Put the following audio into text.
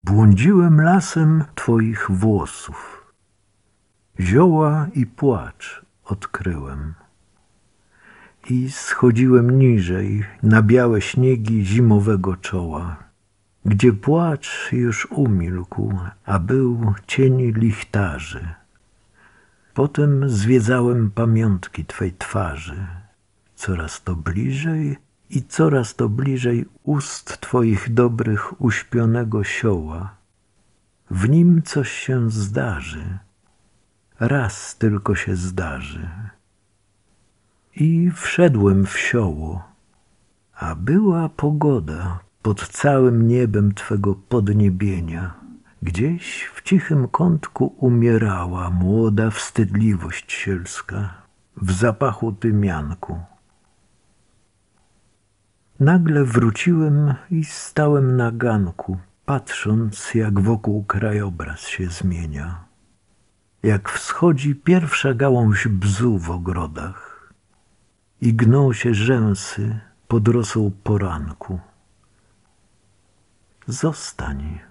Błądziłem lasem twoich włosów, zioła i płacz odkryłem. I schodziłem niżej na białe śniegi zimowego czoła, gdzie płacz już umilkł, a był cień lichtarzy. Potem zwiedzałem pamiątki twej twarzy, coraz to bliżej i coraz to bliżej ust twoich dobrych uśpionego sioła. W nim coś się zdarzy, raz tylko się zdarzy. I wszedłem w sioło, a była pogoda pod całym niebem twego podniebienia. Gdzieś w cichym kątku umierała młoda wstydliwość sielska w zapachu tymianku. Nagle wróciłem i stałem na ganku, patrząc, jak wokół krajobraz się zmienia. Jak wschodzi pierwsza gałąź bzu w ogrodach i gną się rzęsy pod rosą poranku. Zostań,